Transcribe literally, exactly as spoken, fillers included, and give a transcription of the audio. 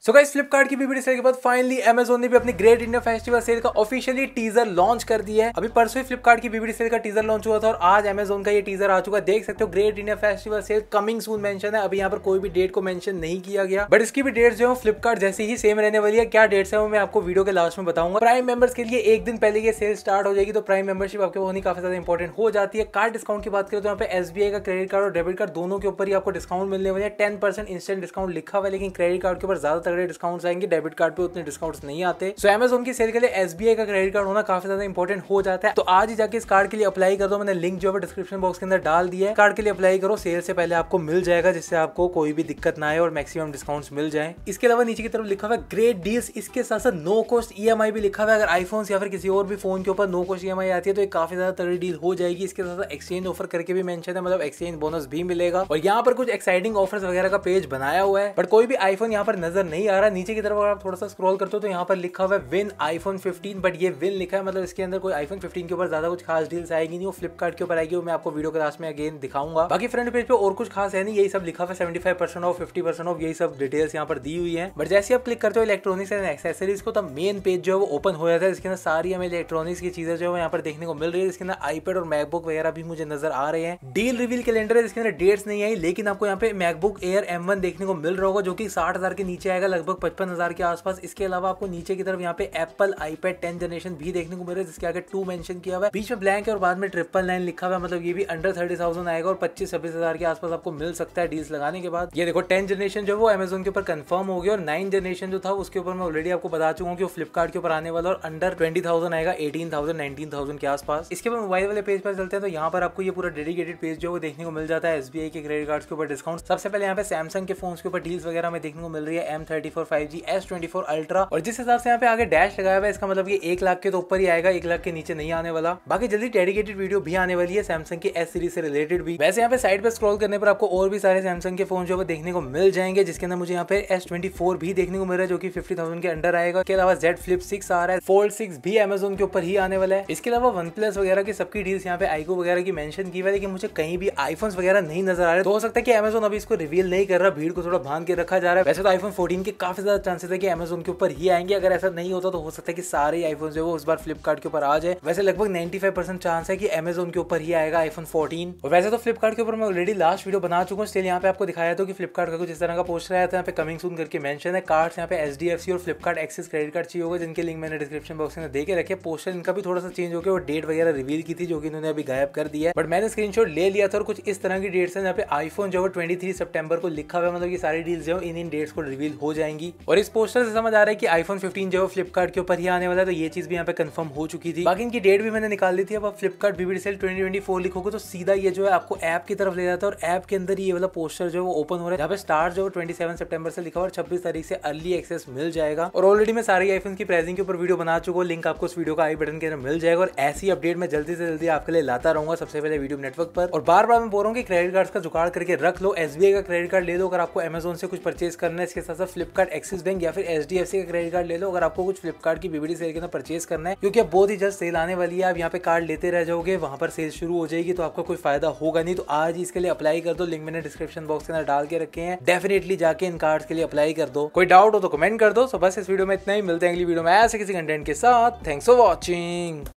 So guys, Flipkart की BBD cell के बाद फाइनली अमेजोन ने भी अपनी ग्रेट इंडिया फेस्टिवल सेल का ऑफिशियली टीजर लॉन्च कर दिया है। अभी परसों ही फ्लिपकार्ट की बीबीडी सेल का टीजर लॉन्च हुआ था और आज अमेजोन का ये टीजर आ चुका है। देख सकते हो great India festival sale coming soon mention है। अभी यहाँ पर कोई भी डेट को मेंशन नहीं किया गया, बट इसकी भी डेट जो है फ्लिपकार्ट जैसे ही सेम रहने वाली है। क्या डेट्स है वो मैं आपको वीडियो के लास्ट में बताऊंगा। प्राइम मेंबर्स के लिए एक दिन पहले ये सेल स्टार्ट हो जाएगी, तो प्राइम मेंबरशिप आपके होनी काफी ज्यादा इंपॉर्टेंट हो जाती है। कार्ड डिस्काउंट की बात करें तो यहाँ पे एसबीआई का क्रेडिट कार्ड और डेबिट कार्ड दोनों के ऊपर ही आपको डिस्काउंट मिलने वाले हैं। टेन परसेंट इंस्टेंट डिस्काउंट लिखा हुआ है, लेकिन क्रेडिट कार्ड के ऊपर ज्यादा तगड़े डिस्काउंट आएंगे, डेबिट कार्ड पे उतने डिस्काउंट्स नहीं आते। सो अमेजोन की सेल के लिए एसबीआई का क्रेडिट कार्ड होना काफी ज्यादा इंपॉर्टेंट हो जाता है। तो आज ही जाके इस कार्ड के लिए अप्लाई कर दो। मैंने लिंक जो है डिस्क्रिप्शन बॉक्स के अंदर डाल दिया है। कार्ड के लिए अप्लाई करो, सेल से पहले आपको मिल जाएगा, जिससे आपको कोई भी दिक्कत ना आए और मैक्सिमम डिस्काउंट्स मिल जाए। इसके अलावा नीचे की तरफ लिखा हुआ है ग्रेट डील्स, इसके साथ साथ नो कॉस्ट ईएमआई भी लिखा हुआ है। अगर आईफोन या फिर किसी और भी फोन के ऊपर नो कॉस्ट ईएमआई आती है तो एक काफी ज्यादा तगड़ी डील हो जाएगी। इसके साथ एक्सचेंज ऑफर करके भी मेंशन है, मतलब एक्सचेंज बोनस भी मिलेगा। और यहाँ पर कुछ एक्साइटिंग ऑफर्स वगैरह का पेज बनाया हुआ है, बट कोई भी आईफोन यहाँ पर नजर नहीं आ रहा। नीचे की तरफ अगर आप थोड़ा सा स्क्रॉल करते हो तो यहाँ पर लिखा हुआ है विन आईफोन फिफ्टीन, बट ये विन लिखा है, मतलब इसके अंदर कोई आईफोन फिफ्टीन के ऊपर ज्यादा कुछ खास डील्स आएगी नहीं। वो फ्लिपकार्ट के ऊपर आएगी, वो मैं आपको वीडियो के लास्ट में अगेन दिखाऊंगा। बाकी फ्रंट पेज पे और कुछ खास है नहीं, यही सब लिखा हुआ है seventy five percent off, fifty percent off, यही सब डिटेल्स यहाँ पर दी हुई है। बट जैसे आप क्लिक करते हो इलेक्ट्रॉनिक्स एंड एक्सेसरीज को, तब मेन पेज जो है वो ओपन हो जाता है। इसके अंदर सारी हमें इलेक्ट्रॉनिक्स की चीजें जो है यहाँ पर देखने को मिल रही है। इसके अंदर आईपैड और मैकबुक वगैरह भी मुझे नजर आ रहे हैं। डील रिवील कैलेंडर है, इसके अंदर डेट्स नहीं आई, लेकिन आपको यहाँ पे मैकबुक एयर एम वन देखने को मिल रहा होगा, जो कि साठ हजार के नीचे आएगा, लगभग पचपन हजार के आसपास। इसके अलावा आपको नीचे की तरफ यहाँ पे एप्पल आईपैड टेन जनरेशन भी देखने को मिल रहा है, जिसके आगे टू मेंशन किया हुआ है, बीच में ब्लैंक है और बाद में ट्रिपल नाइन लिखा हुआ है। मतलब ये भी अंडर थर्टी थाउजेंड आएगा और पच्चीस छब्बीस हजार के आसपास आपको मिल सकता है डील्स लगाने के बाद। ये देखो टेन जनरेशन जो वो अमेजोन के ऊपर कंफर्म हो गया, और नाइन जनरेशन जो था उसके ऊपर मैं ऑलरेडी आपको बता चुका हूँ कि वो फ्लिपकार्ट के ऊपर आने वाला और अंडर ट्वेंटी थाउजेंड आएगा, एटीन थाउजेंड नाइनटीन थाउजेंड के आसपास। इसके बाद मोबाइल वाले पेज पर चलते हैं तो यहाँ पर आपको ये पूरा डेडिकेटेड पेज जो वो देखने को मिल जाता है। एसबीआई के क्रेडिट कार्ड के ऊपर डिस्काउंट सबसे पहले यहाँ पे सैमसंग के फोन के ऊपर डील्स वगैरह में देखने को मिल रही है, M thirty four five G, S twenty four Ultra, और जिस हिसाब से यहाँ पे आगे डैश लगाया हुआ है, इसका मतलब ये एक लाख के तो ऊपर ही आएगा, एक लाख के नीचे नहीं आने वाला। बाकी जल्दी डेडिकेटेड वीडियो भी आने वाली है सैमसंग की एस सीरीज से रिलेटेड भी। वैसे यहाँ पे साइड पे स्क्रॉल करने पर आपको और भी सारे सैमसंग के फोन जो है देखने को मिल जाएंगे, जिसके अंदर मुझे यहाँ पे एस ट्वेंटी फोर भी देखने को मिल रहा है, जो कि फिफ्टी थाउजेंड के अंडर आएगा। इसके अलावा जेड फ्लिप सिक्स आ रहा है, फोल्ड सिक्स भी अमेजोन के ऊपर ही आने वाला है। इसके अलावा वन प्लस वगैरह की सबकी डील्स यहाँ पे आईको वगैरह की मेंशन की हुई है, लेकिन मुझे कहीं भी आईफोन वगैरह नहीं नजर आ रहे। तो हो सकता है कि अमेजोन अभी इसको रिवील नहीं कर रहा, भीड़ को थोड़ा भान के रखा जा रहा है। वैसे तो आईफोन फोर्टीन के काफी ज्यादा चांसेस है कि अमेजोन के ऊपर ही आएंगे। अगर ऐसा नहीं होता तो हो सकता है कि सारे आईफोन जो है उस बार फ्लिपकार्ट के ऊपर आ जाए। वैसे लगभग नाइंटी फाइव परसेंट चांस है कि अमेजोन के ऊपर ही आएगा आईफोन फोर्टीन। और वैसे तो फ्लिपकार्ट के ऊपर मैं ऑलरेडी लास्ट वीडियो बना चुका हूँ, इसलिए यहाँ पे आपको दिखाया था कि फ्लिपकार्ट का कुछ इस तरह का पोस्टर आया था, यहाँ पे कमिंग सून करके मेंशन है। कार्ड्स यहाँ पे एचडीएफसी और फ्लिपकार्ट एक्सिस क्रेडिट कार्ड चाहिए होगा, जिनके लिंक मैंने डिस्क्रिप्शन बॉक्स में दे के रखे। पोस्टर इनका भी थोड़ा सा चेंज हो गया और डेट वगैरह रिवील की थी, जो कि इन्होंने अभी गायब कर दिया है, बट मैंने स्क्रीनशॉट ले लिया था और कुछ इस तरह की डेट्स है। यहाँ पे आईफोन जो है ट्वेंटी थ्री सितंबर को लिखा हुआ है, मतलब ये सारी डील्स जो इन इन डेट्स को रिवील हो जाएंगी। और इस पोस्टर से समझ आ रहा है कि आईफोन फिफ्टीन जो है फ्लिपकार्ट के ऊपर ही आने वाला है, तो ये चीज भी यहाँ पे कंफर्म हो चुकी थी। बाकी इनकी डेट भी मैंने निकाल दी थी। अब आप Flipkart BBD sale twenty twenty four लिखोगे तो सीधा ये जो है आपको ऐप की तरफ ले जाता है, और ऐप के अंदर ये वाला पोस्टर जो है वो ओपन हो रहा है, जहाँ पे स्टार्ट जो ट्वेंटी सेवन सितंबर से लिखा हुआ और छब्बीस तारीख से अर्ली एक्सेस मिल जाएगा। और ऑलरेडी मैं सारी आईफोन की प्राइसिंग के ऊपर वीडियो बना चुका हूँ, लिंक आपको उस वीडियो का आई बटन के अंदर मिल जाएगा। और ऐसी अपडेट मैं जल्दी से जल्दी आपके लिए लाता रहूंगा, सबसे पहले वीडियो नेटवर्क पर। और बार बार मैं बोल रहा हूँ कि क्रेडिट कार्ड का जुगाड़ करके रख लो, एसबीआई का क्रेडिट कार्ड ले लो अगर आपको अमेजोन से कुछ परचेज करना है। इसके साथ साथ फ्लिपकार्ट एक्सिस बैंक या फिर एचडीएफसी का क्रेडिट कार्ड ले लो अगर आपको कुछ फ्लिपकार्ट की बीबीडी सेल के अंदर परचेज करना है, क्योंकि अब बहुत ही जल्द सेल आने वाली है। आप यहाँ पे कार्ड लेते रह जाओगे, वहां पर सेल शुरू हो जाएगी, तो आपका कोई फायदा होगा नहीं। तो आज ही इसके लिए अप्लाई कर दो, लिंक मैंने डिस्क्रिप्शन बॉक्स के अंदर डाल के रखे हैं। डेफिनेटली जाके इन कार्ड्स के लिए अप्लाई कर दो। कोई डाउट हो तो कमेंट कर दो। सो बस इस वीडियो में इतना ही, मिलते हैं अगली वीडियो में ऐसे किसी कंटेंट के साथ। Thanks for watching.